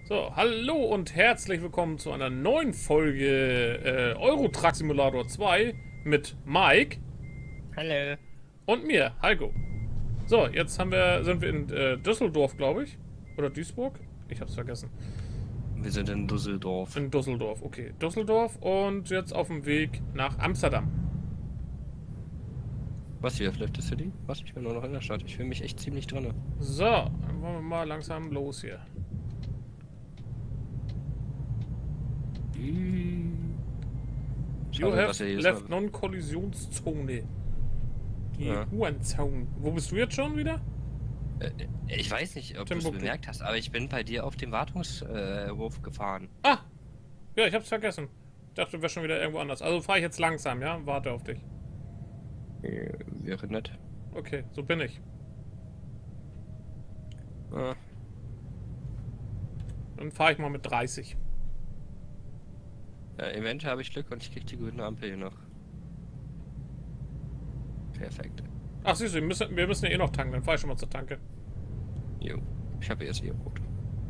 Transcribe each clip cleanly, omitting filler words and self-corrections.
So, hallo und herzlich willkommen zu einer neuen Folge Euro Truck Simulator 2 mit Mike Hallo. und mir, Heiko. So, jetzt sind wir in Düsseldorf, glaube ich. Oder Duisburg? Ich hab's vergessen. Wir sind in Düsseldorf. In Düsseldorf, okay. Düsseldorf und jetzt auf dem Weg nach Amsterdam. Was hier, Left City? Was? Ich bin nur noch in der Stadt. Ich fühle mich echt ziemlich drin. So, dann wollen wir mal langsam los hier. You Schade, have dass ihr jedes left Mal... Non-Kollisionszone. Die Ja. Huanzone. Wo bist du jetzt schon wieder? Ich weiß nicht, ob du es Timbuktu. bemerkt hast, aber ich bin bei dir auf dem Wartungshof gefahren. Ah! Ja, ich hab's vergessen. Ich dachte, du wärst schon wieder irgendwo anders. Also fahre ich jetzt langsam, ja? Warte auf dich. Wäre nett. Okay, so bin ich. Ah, Dann fahre ich mal mit 30. ja, eventuell habe ich Glück und ich krieg die grüne Ampel hier noch. Perfekt. Ach, siehst du, wir müssen ja eh noch tanken. Dann fahre ich schon mal zur Tanke. Jo. Ich habe jetzt hier rot.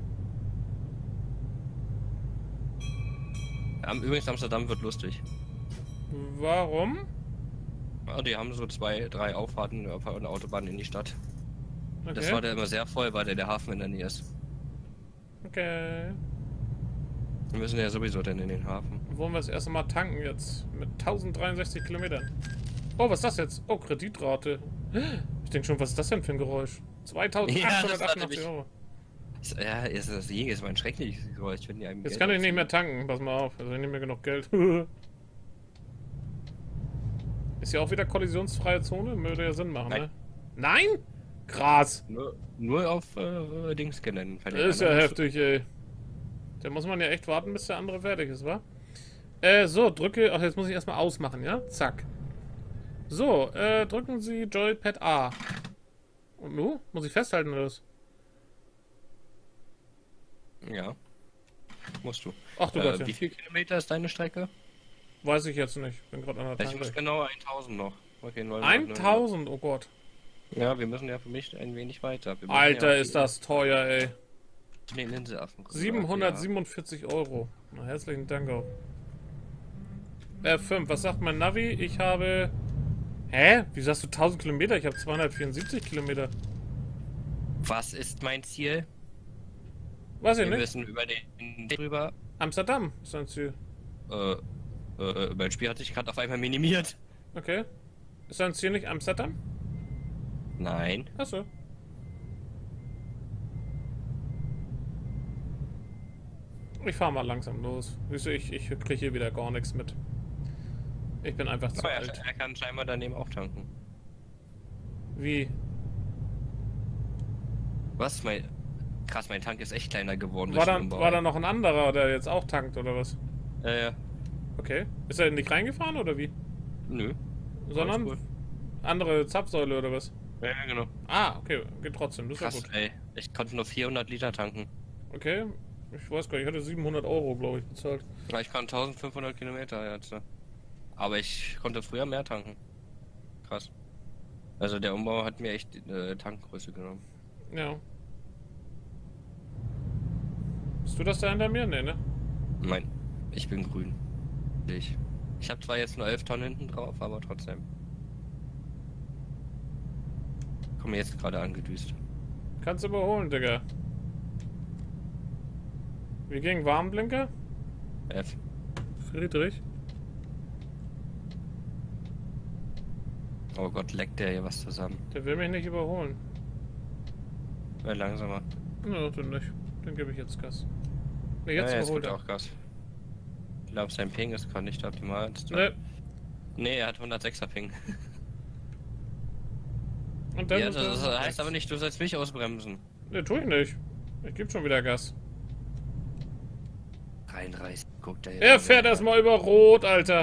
Übrigens, Amsterdam wird lustig. Warum? Ja, die haben so 2, 3 Auffahrten auf der Autobahn in die Stadt. Okay. Das war da immer sehr voll, weil der Hafen in der Nähe ist. Okay. Wir müssen ja sowieso dann in den Hafen. Wollen wir das erste Mal tanken jetzt? Mit 1063 Kilometern. Oh, was ist das jetzt? Oh, Kreditrate. Ich denke schon, was ist das denn für ein Geräusch? 2888 Euro. Ja, das ist mein schreckliches Geräusch, wenn die einem Jetzt Geld kann ich nicht abziehen. mehr tanken. Pass mal auf. Also ich nehme mir genug Geld. Ist ja auch wieder kollisionsfreie Zone? Würde ja Sinn machen, Nein. ne? Nein? Krass. Nur auf Dings scannen. Das ist ja heftig, ey. Da muss man ja echt warten, bis der andere fertig ist, wa? So, drücke... Ach, jetzt muss ich erstmal ausmachen, ja? Zack. So, drücken Sie Joypad A. Und nu? Muss ich festhalten, oder was? Ja. Musst du. Ach du Gott, ja. Wie viel Kilometer ist deine Strecke? Weiß ich jetzt nicht. Bin gerade an der Ich muss Tanke. genau 1000 noch. Okay, 1000, oh Gott. Ja, wir müssen ja für mich ein wenig weiter. Wir müssen Alter, ja ist das teuer, ey. den Inselaffen kommen. 747 Euro. Na, herzlichen Dank auch. F5, was sagt mein Navi? Ich habe... Hä? Wieso hast du 1000 Kilometer? Ich habe 274 Kilometer. Was ist mein Ziel? Weiß ich Wir nicht. müssen über den drüber. Amsterdam ist dein Ziel. Mein Spiel hat sich gerade auf einmal minimiert. Okay. Ist dein Ziel nicht Amsterdam? Nein. Achso. Ich fahr mal langsam los. Siehst du, ich kriege hier wieder gar nichts mit. Ich bin einfach zu Aber alt. er kann scheinbar daneben auch tanken. Wie? Was? Krass, mein Tank ist echt kleiner geworden. War da noch ein anderer, der jetzt auch tankt, oder was? Ja. Okay. Ist er nicht reingefahren, oder wie? Nö. Sondern Alles gut. andere Zapfsäule, oder was? Ja, genau. Ah, okay. Geht trotzdem. Das ist ja Krass, gut. ey. Ich konnte nur 400 Liter tanken. Okay. Ich weiß gar nicht. Ich hatte 700 Euro, glaube ich, bezahlt. Ja, ich kann 1500 Kilometer jetzt. Aber ich konnte früher mehr tanken. Krass. Also der Umbau hat mir echt Tankgröße genommen. Ja. Bist du das da hinter mir? Nee, ne? Nein, ich bin grün. Ich habe zwar jetzt nur 11 Tonnen hinten drauf, aber trotzdem. Komm jetzt gerade angedüst. Kannst überholen, Digga. Wie ging Warnblinker? F. Friedrich? Oh Gott, leckt der hier was zusammen. Der will mich nicht überholen. Langsamer. Na, dann nicht. Dann gebe ich jetzt Gas. Ne, jetzt Jetzt überholt gibt er. auch Gas. Ich glaube, sein Ping ist gerade nicht optimal. Ne. Nee, er hat 106er Ping. Und dann Ja, ist er das rechts. heißt aber nicht, du sollst mich ausbremsen. Ne, tu ich nicht. Ich gebe schon wieder Gas. 33, guckt der Er fährt erstmal über Rot, Alter.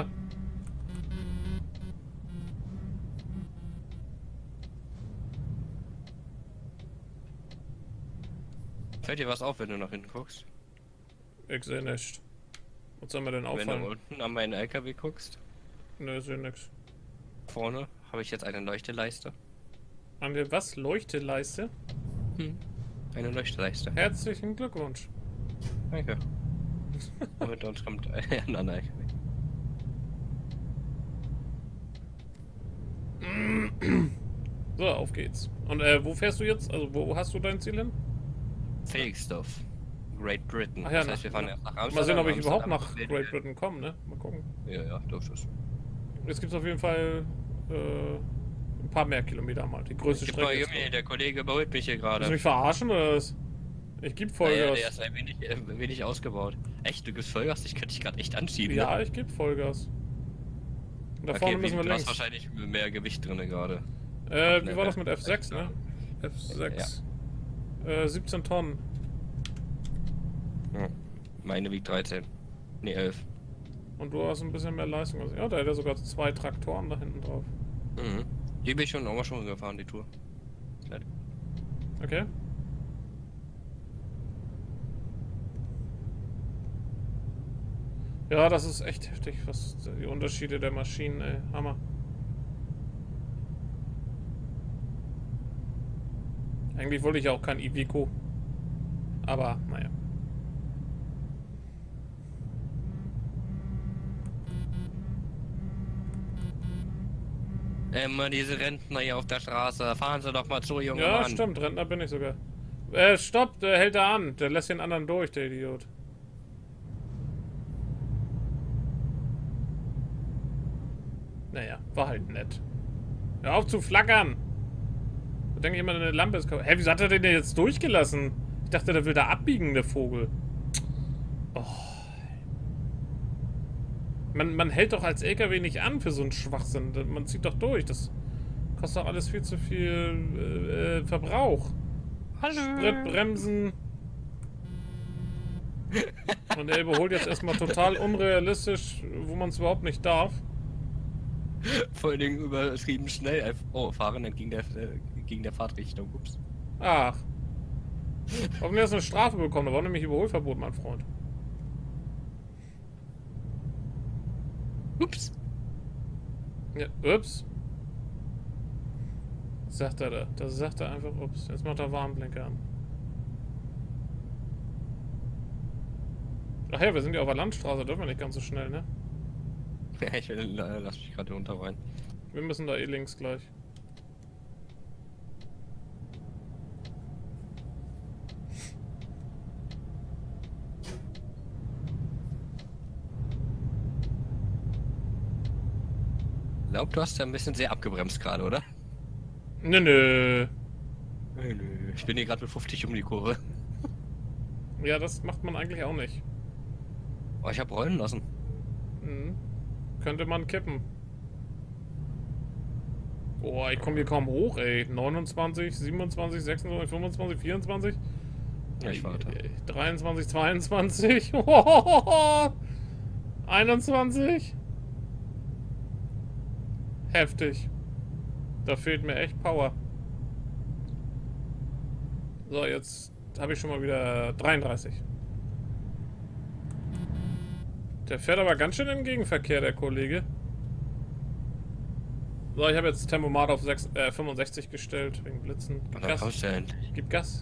Fällt dir was auf, wenn du nach hinten guckst? Ich sehe nichts. Was soll mir denn Wenn auffallen? du unten an meinen LKW guckst, Ne, sehe nix. vorne habe ich jetzt eine Leuchteleiste. An der was? Leuchteleiste? Eine Leuchteleiste. Herzlichen Glückwunsch. Danke. Und hinter uns kommt ein anderer LKW. So, auf geht's. Und wo fährst du jetzt? Also wo hast du dein Ziel hin? Felixdorf. Great Britain. Ach ja, das heißt, wir fahren erst nach mal sehen, ob ich überhaupt Amsterdam, nach Great Britain komme, ne? Mal gucken. Ja, dürftest. Jetzt gibt's auf jeden Fall ein paar mehr Kilometer mal. Die größte Gib Strecke. mal, ist Junge, der Kollege überholt mich hier Willst du gerade. mich verarschen oder was? Ich geb Vollgas. Naja, der ist ein wenig ausgebaut. Echt, du gibst Vollgas? Ich könnte dich gerade echt anschieben. Ja, Ne? ich geb Vollgas. Und da Okay, vorne müssen wir du hast links. wahrscheinlich mehr Gewicht drin gerade. Wie war das mit F6, ne? F6. 17 Tonnen. Ja. Meine wiegt 13. Ne, 11. Und du hast ein bisschen mehr Leistung. Also, ja, da hat er sogar 2 Traktoren da hinten drauf. Mhm. Die bin ich schon auch mal schon gefahren, die Tour. Okay. Ja, das ist echt heftig, was die Unterschiede der Maschinen, ey. Hammer. Eigentlich wollte ich ja auch kein Iveco. Aber, naja. Immer diese Rentner hier auf der Straße. Fahren Sie doch mal zu, Junge Ja, Mann. stimmt, Rentner bin ich sogar. Stopp, der hält da an. Der lässt den anderen durch, der Idiot. Naja, war halt nett. Hör auf zu flackern! Da denke ich immer, eine Lampe ist kaputt. Hä, wieso hat er den denn jetzt durchgelassen? Ich dachte, der will da abbiegen, der Vogel. Oh. Man hält doch als LKW nicht an für so einen Schwachsinn. Man zieht doch durch. Das kostet doch alles viel zu viel Verbrauch. Hallo. Sprit, Bremsen. Und er überholt jetzt erstmal total unrealistisch, wo man es überhaupt nicht darf. Vor allen Dingen übertrieben schnell. Oh, fahren entgegen der Fahrtrichtung. Ups. Ach. Hoffentlich hast du eine Strafe bekommen. Da war nämlich Überholverbot, mein Freund. Ups. Ja, ups. Was sagt er da? Da sagt er einfach ups. Jetzt macht er Warnblinker an. Ach ja, wir sind ja auf der Landstraße. Dürfen wir nicht ganz so schnell, ne? Ja, ich lass mich gerade runterrein. Wir müssen da eh links gleich. Ich glaube, du hast ja ein bisschen sehr abgebremst gerade, oder? Nö, nö. Nö. Ich bin hier gerade mit 50 um die Kurve. Ja, das macht man eigentlich auch nicht. Oh, ich hab rollen lassen. Mhm. Könnte man kippen. Boah, ich komme hier kaum hoch, ey. 29, 27, 26, 25, 24. Ja, ich warte. 23, 22. 21. Heftig. Da fehlt mir echt Power. So, jetzt habe ich schon mal wieder 33. Der fährt aber ganz schön im Gegenverkehr, der Kollege. So, ich habe jetzt Tempomat auf 65 gestellt, wegen Blitzen. Gib Dann kommst Gas. du endlich. Gib Gas.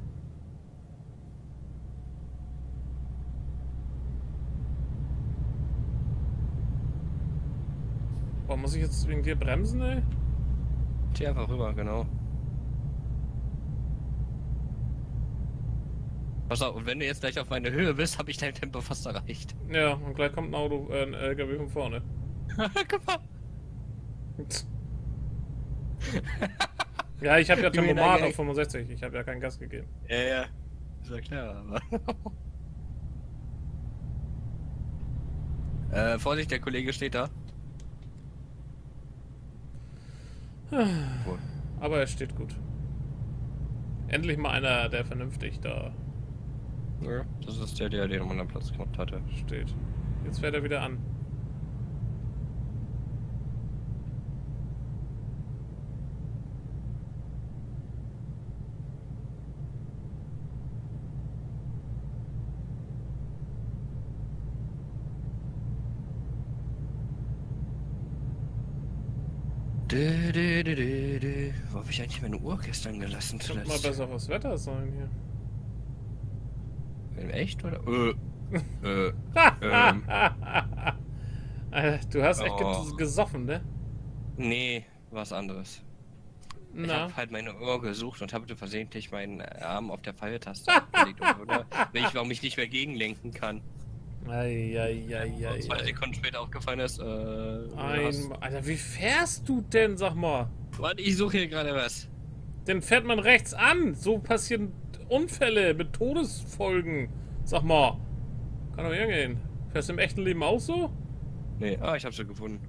Boah, muss ich jetzt wegen dir bremsen, ey? Zieh einfach rüber, genau. Pass auf, und wenn du jetzt gleich auf meine Höhe bist, habe ich dein Tempo fast erreicht. Ja, und gleich kommt ein Auto, ein LKW von vorne. Guck mal. Ja, ich habe ja Gib mir Tempomat eine- auf 65. Ich habe ja kein Gas gegeben. Ja. Ist ja klar, aber. Vorsicht, der Kollege steht da. Cool. Aber er steht gut. Endlich mal einer, der vernünftig da Ja, das ist der den am anderen Platz gemacht hatte. steht. Jetzt fährt er wieder an. Wo habe ich eigentlich meine Uhr gestern gelassen Könnte mal zuletzt? besseres Wetter sein hier. In echt, oder? Alter, du hast echt Oh. gesoffen, ne? Nee, was anderes. Ich Na. habe halt meine Uhr gesucht und habe versehentlich meinen Arm auf der Pfeiltaste abgelegt und oder warum ich nicht mehr gegenlenken kann. Und 2 Sekunden später aufgefallen ist, Alter, wie fährst du denn, sag mal? Warte, ich suche hier gerade was. Dann fährt man rechts an. So passieren Unfälle mit Todesfolgen. Sag mal. Kann doch hingehen. Fährst du im echten Leben auch so? Nee, ich hab's schon gefunden.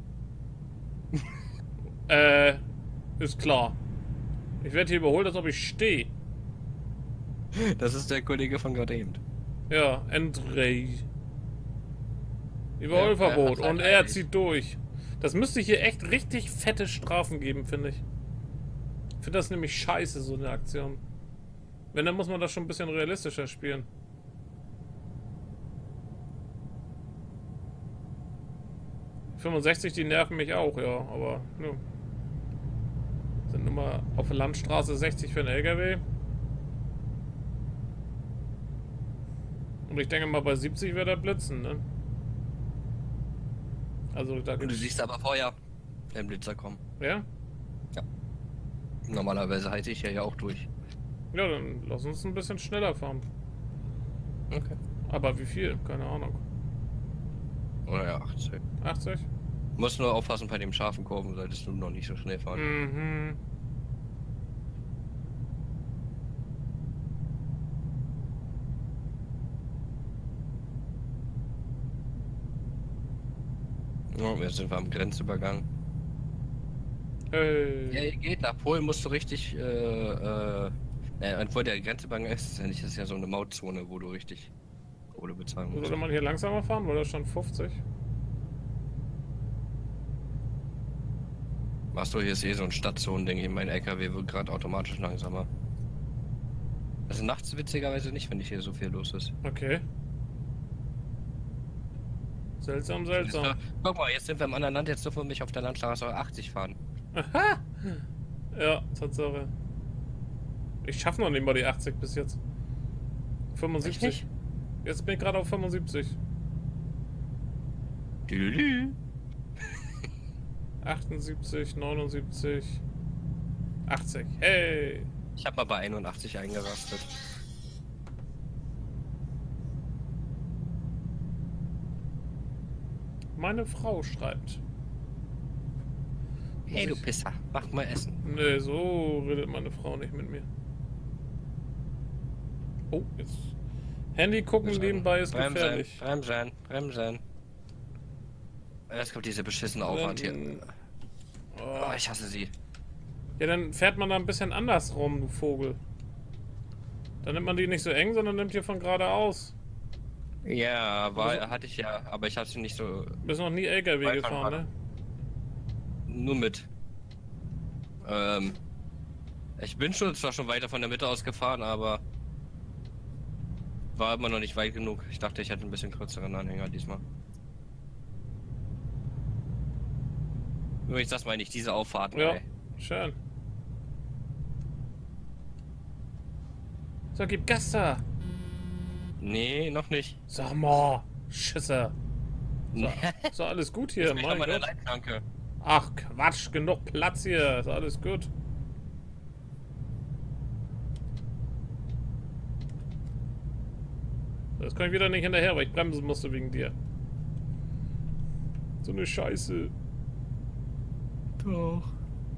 Ist klar. Ich werde hier überholt, als ob ich stehe. Das ist der Kollege von gerade eben. Ja, Andrei. Überholverbot. Und er zieht durch. Das müsste hier echt richtig fette Strafen geben, finde ich. Ich finde das nämlich scheiße, so eine Aktion. Wenn, dann muss man das schon ein bisschen realistischer spielen. Die 65, die nerven mich auch, ja, aber ja. Sind nun mal auf der Landstraße 60 für einen LKW. Und ich denke mal, bei 70 wird er blitzen, ne? Also da Und du gibt's... siehst aber vorher den Blitzer kommen. Ja? Ja. Normalerweise halte ich ja auch durch. Ja, dann lass uns ein bisschen schneller fahren. Okay. Aber wie viel? Keine Ahnung. Oder ja, 80. 80? Musst nur aufpassen bei dem scharfen Kurven, solltest du noch nicht so schnell fahren. Mhm. Ja, jetzt sind wir am Grenzübergang. Hey. Ja, geht. Nach Polen musst du richtig, obwohl der Grenzübergang ist, das ist ja so eine Mautzone, wo du richtig Kohle bezahlen musst. Sollte man hier langsamer fahren, weil das schon 50? Machst du, hier ist so ein Stadtzonending, mein LKW wird gerade automatisch langsamer. Also nachts witzigerweise nicht, wenn hier so viel los ist. Okay. Seltsam, seltsam. Guck mal, jetzt sind wir im anderen Land, jetzt dürfen wir mich auf der Landstraße 80 fahren. Aha! Ja, Tatsache. Ich schaffe noch nicht mal die 80 bis jetzt. 75. Echt? Jetzt bin ich gerade auf 75. Tüdelü. 78, 79, 80. Hey! Ich habe mal bei 81 eingerastet. Meine Frau schreibt. Hey du Pisser, mach mal Essen. Nee, so redet meine Frau nicht mit mir. Oh, jetzt. Handy gucken nebenbei ist gefährlich. Bremsen. Jetzt kommt diese beschissene Aufwand hier. Oh, ich hasse sie. Ja, dann fährt man da ein bisschen andersrum, du Vogel. Dann nimmt man die nicht so eng, sondern nimmt hier von geradeaus. Ja, hatte ich ja, aber ich hatte nicht so. Du bist noch nie LKW gefahren, ne? Nur mit. Ich bin zwar schon weiter von der Mitte aus gefahren, aber war immer noch nicht weit genug. Ich dachte, ich hätte ein bisschen kürzeren Anhänger diesmal. Übrigens, das meine ich, diese Auffahrten. Ja, ey. schön. So, gib Gas da. Nee, noch nicht. Sag mal, Schisse. So, alles gut hier, Ich mein meine Gott. Leitplanke. Ach Quatsch, genug Platz hier, ist alles gut. Das kann ich wieder nicht hinterher, weil ich bremsen musste wegen dir. So eine Scheiße. Doch.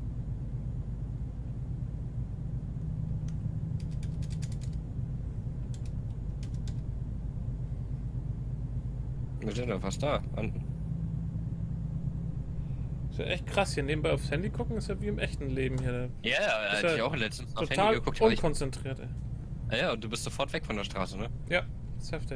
Wir sind doch fast da. Ist ja echt krass, hier nebenbei aufs Handy gucken, ist ja wie im echten Leben hier. Ja, Ist hätte ich auch letztens auf total Handy geguckt. Aber unkonzentriert, ey. ja, und du bist sofort weg von der Straße, ne? Ja, ist heftig.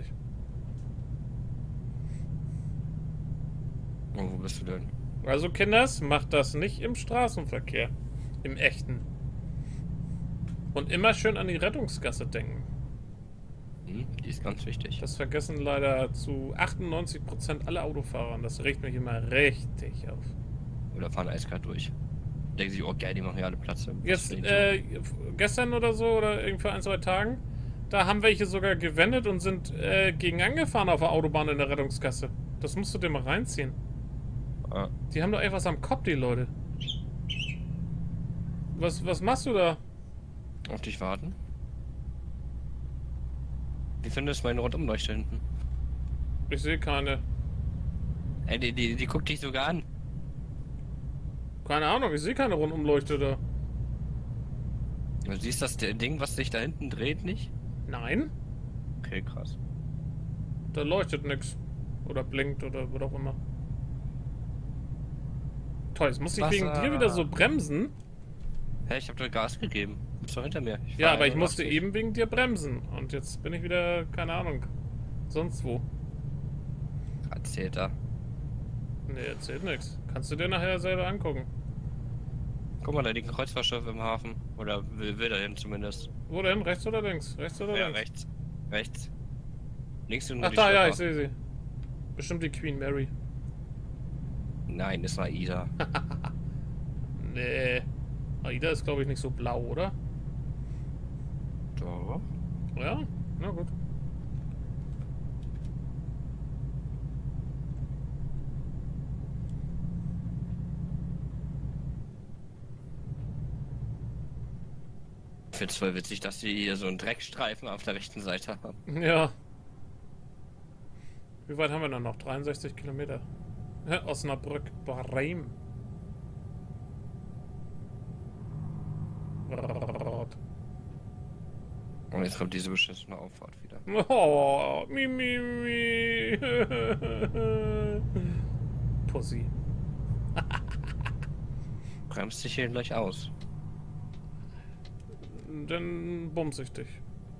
Und wo bist du denn? Also Kinders, macht das nicht im Straßenverkehr. Im echten. Und immer schön an die Rettungsgasse denken. Die ist ganz wichtig. Das vergessen leider zu 98% alle Autofahrer. Und das regt mich immer richtig auf. Oder fahren eiskalt durch. Denken sich, oh geil, die machen ja alle Platz. Jetzt, gestern oder so, oder irgendwie vor 1, 2 Tagen, Da haben welche sogar gewendet und sind gegen angefahren auf der Autobahn in der Rettungskasse. Das musst du dir mal reinziehen. Ah. Die haben doch etwas am Kopf, die Leute. Was machst du da? Auf dich warten. Wie findest du meinen Rundumleuchter hinten? Ich sehe keine. Ey, die guckt dich sogar an. Keine Ahnung, ich sehe keine Rundumleuchte da. Du siehst das Ding, was sich da hinten dreht, nicht? Nein, Okay, krass. da leuchtet nichts. Oder blinkt oder was auch immer. Toll, jetzt muss ich wegen dir wieder so bremsen. Hä, ich hab doch Gas gegeben. Du bist doch hinter mir. Ja, fahr aber ich musste 81. eben wegen dir bremsen. Und jetzt bin ich wieder, keine Ahnung, sonst wo. Erzählt er. Nee, erzählt nichts. Kannst du dir nachher selber angucken. Guck mal, da liegt ein Kreuzfahrtschiff im Hafen. Oder will dahin zumindest. Wo denn? Rechts oder links? Rechts oder Ja, links? rechts. Rechts. Links sind nur Ach die da, ja, ich Schiffer. sehe sie. Bestimmt die Queen Mary. Nein, ist mal Ida. Nee. Aida ist, glaube ich, nicht so blau, oder? Doch. Ja? Na gut. Ich find's voll witzig, dass die hier so einen Dreckstreifen auf der rechten Seite haben. Ja. Wie weit haben wir denn noch? 63 Kilometer. Osnabrück, Breim. Und jetzt kommt diese beschissene Auffahrt wieder. Oh, mi. Pussy. Bremst dich hier gleich aus. Dann bumse ich dich.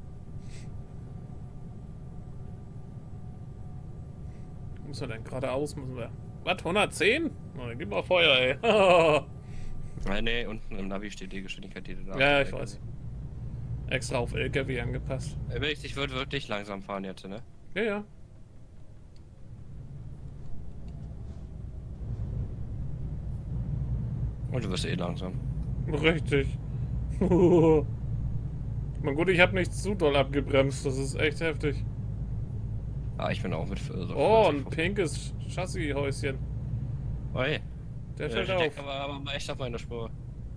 Wo müssen wir denn? Geradeaus müssen wir. Was? 110? Na, dann gib mal Feuer, ey. Nee, unten im Navi steht die Geschwindigkeit, die du da Ja, hast. ich weiß. Extra auf LKW angepasst. Ich würde wirklich langsam fahren jetzt, ne? Ja, ja. Und du wirst eh langsam. Richtig. Na gut, ich habe nicht zu doll abgebremst. Das ist echt heftig. Ah, ich bin auch mit so Oh, 40. ein pinkes Chassishäuschen. Oi. Der fällt Der auf. aber mal echt auf meine Spur.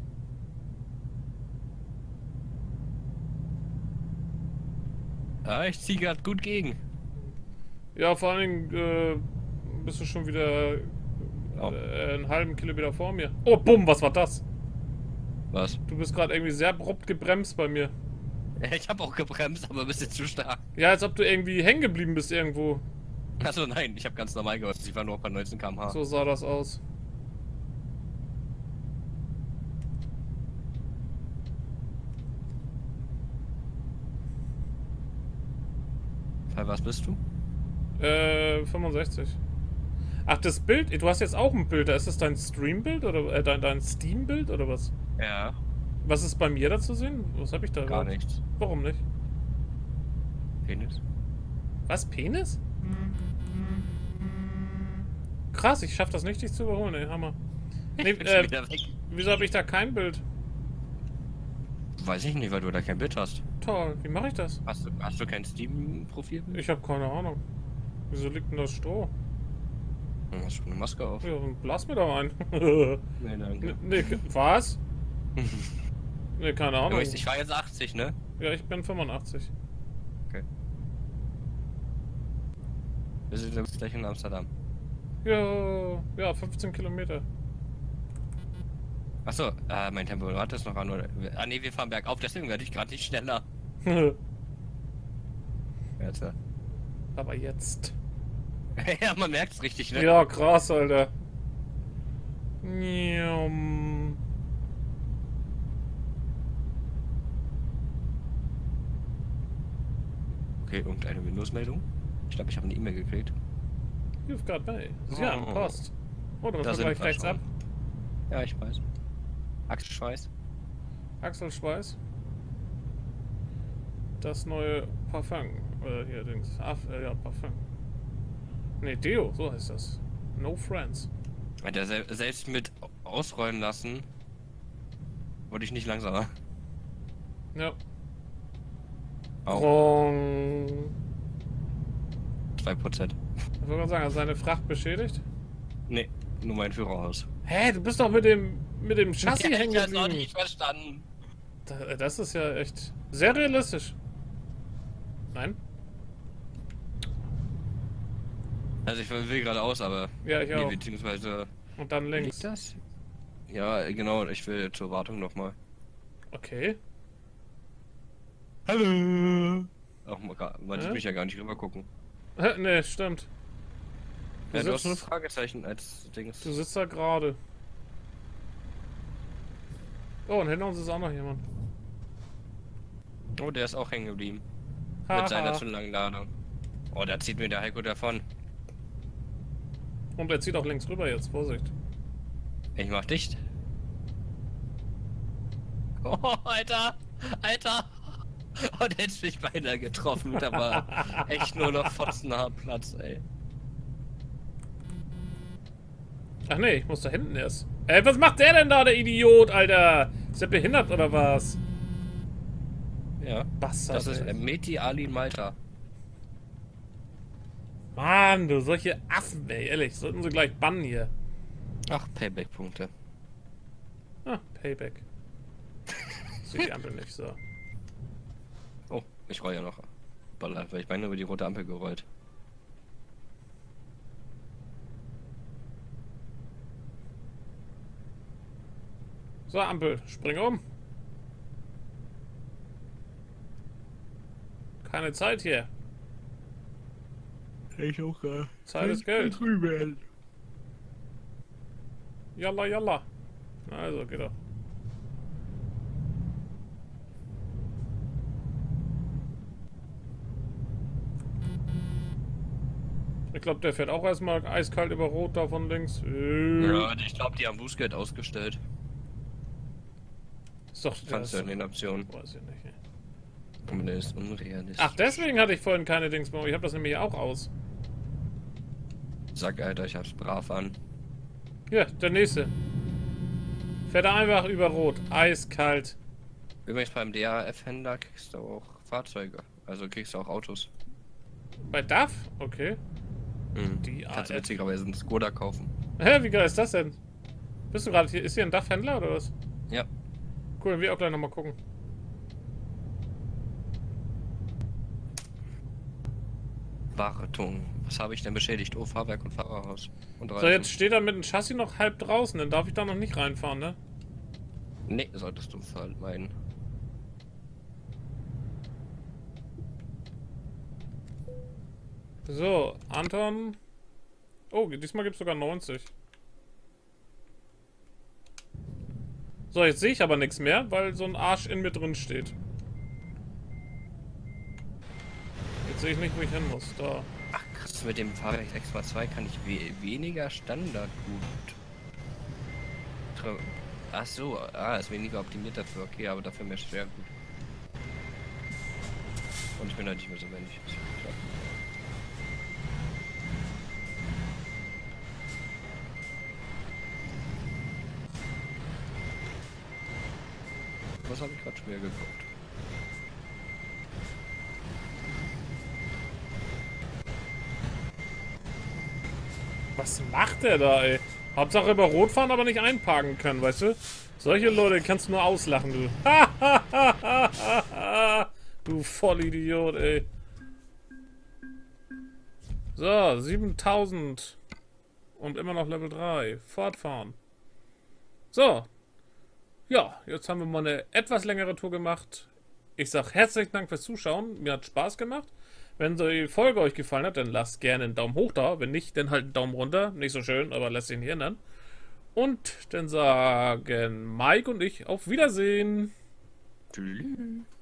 Ja, ich zieh grad gut gegen. Ja, vor allen Dingen bist du schon wieder Oh. einen halben Kilometer vor mir. Oh, bumm, was war das? Was? Du bist gerade irgendwie sehr abrupt gebremst bei mir. Ich habe auch gebremst, aber ein bisschen zu stark. Ja, als ob du irgendwie hängen geblieben bist irgendwo. Achso, nein, ich habe ganz normal gehört. Ich war nur bei 19 km/h. So sah das aus. Bei was bist du? 65. Ach, das Bild, du hast jetzt auch ein Bild. Ist das dein Stream-Bild oder dein Steam-Bild oder was? Ja, Was ist bei mir da zu sehen? Was habe ich da gar überhaupt? nichts. Warum nicht? Penis? Was? Penis? Krass, ich schaff das nicht, dich zu überholen, ey, Hammer. Nee, Ich bin schon wieder weg. wieso habe ich da kein Bild? Weiß ich nicht, weil du da kein Bild hast. Toll, wie mache ich das? Hast du kein Steam-Profil? Ich habe keine Ahnung. Wieso liegt denn das Stroh? Dann hast du eine Maske auf. Ja, dann blas mir da ein. Nee, danke. nee, was? Nee, keine Ahnung. Jungs, ich war jetzt 80, ne? Ja, ich bin 85. Okay. Wir sind jetzt gleich in Amsterdam. Ja, 15 Kilometer. Achso, mein Tempomat ist noch an, oder? Ah ne, wir fahren bergauf, deswegen werde ich gerade nicht schneller. Jetzt, ja. Aber jetzt. Ja, man merkt's richtig, ne? Ja, krass, Alter. Njum. Okay, irgendeine Windows-Meldung. Ich glaube, ich habe eine E-Mail gekriegt. You've got mail. Sie haben Oh. Post. Oh, da Da müssen wir sind gleich wir rechts schon. ab. Ja, ich weiß. Achselschweiß. Axel Schweiß. Das neue Parfum. Hier, Dings. Ja, Parfum. Ne, Deo, so heißt das. No Friends. Der selbst mit ausrollen lassen, wurde ich nicht langsamer. Ja. Au, Grong. 2%. Ich wollte gerade sagen, hast du seine Fracht beschädigt? Nee, nur mein Führerhaus. Hä, du bist doch mit dem Chassis hängen Ich hab's auch geblieben. nicht verstanden. Das ist ja echt sehr realistisch. Nein? Also ich will geradeaus, aber... Ja, ich Nee, auch. beziehungsweise... Und dann links. Liegt das? Ja, genau, ich will zur Wartung nochmal. Okay. Hallo! Ach, man sieht Hä? mich ja gar nicht rüber gucken. Ne, stimmt. Ja, du hast sitzt- nur ein Fragezeichen als Dings. Du sitzt da gerade. Oh, und hinter uns ist auch noch jemand. Oh, der ist auch hängen geblieben. Haha. Mit seiner zu langen Ladung. Oh, da zieht mir der Heiko davon. Und er zieht auch links rüber jetzt, Vorsicht. Ich mach dicht. Oh, Alter! Alter! Oh, der hätte mich beinahe getroffen. Da war echt nur noch fotzennaher Platz, ey. Ach nee, ich muss da hinten erst. Was macht der denn da, der Idiot, Alter? Ist der behindert oder was? Ja. Bastard. Das ist ey. Meti Ali Malta. Mann, du, solche Affen, ey, ehrlich. Sollten sie gleich bannen hier. Ach, Payback-Punkte. Ah, Payback. Sieht die Ampel nicht so. Oh, ich roll ja noch. Baller, weil ich meine über die rote Ampel gerollt. So, Ampel, spring um. Keine Zeit hier. Ich auch, Zeit ist Geld. Jalla, jalla. Also, geht doch. Ich glaube, der fährt auch erstmal eiskalt über Rot da von links. Ja, ich glaube, die haben Bußgeld ausgestellt. Ist doch Kannst du in den Optionen. Weiß ich nicht. Ey. Und der ist unrealistisch. Ach, deswegen hatte ich vorhin keine Dings mehr. Ich habe das nämlich auch aus. Sag, Alter, ich hab's brav an. Hier, der nächste. Fährt er einfach über Rot. Eiskalt. Übrigens beim DAF-Händler kriegst du auch Fahrzeuge. Also kriegst du auch Autos. Bei DAF? Okay. Mhm. Kannst du witzigerweise einen Skoda kaufen. Hä, wie geil ist das denn? Bist du gerade hier? Ist hier ein DAF-Händler oder was? Ja. Cool, dann wir auch gleich nochmal gucken. Wartung. Was habe ich denn beschädigt? Oh, Fahrwerk und Fahrerhaus. Und So, jetzt steht er mit dem Chassis noch halb draußen. Dann darf ich da noch nicht reinfahren, ne? Nee, solltest du vermeiden. So, Anton. Oh, diesmal gibt es sogar 90. So, jetzt sehe ich aber nichts mehr, weil so ein Arsch in mir drin steht. Jetzt sehe ich nicht, wo ich hin muss. Da. Ach krass, mit dem Fahrwerk 6x2 kann ich weniger Standard gut. Ach so, ist weniger optimiert dafür, okay, aber dafür mehr schwer gut. Und ich bin halt nicht mehr so wendig. Was habe ich gerade schwer gekauft? Was macht der da, ey? Hauptsache über Rot fahren, aber nicht einparken können, weißt du? Solche Leute kannst du nur auslachen, du. Du Vollidiot, ey. So, 7000. Und immer noch Level 3. Fortfahren. So. Ja, jetzt haben wir mal eine etwas längere Tour gemacht. Ich sag herzlichen Dank fürs Zuschauen. Mir hat Spaß gemacht. Wenn die Folge euch gefallen hat, dann lasst gerne einen Daumen hoch da. Wenn nicht, dann halt einen Daumen runter. Nicht so schön, aber lässt sich nicht ändern. Und dann sagen Mike und ich auf Wiedersehen. Tschüss.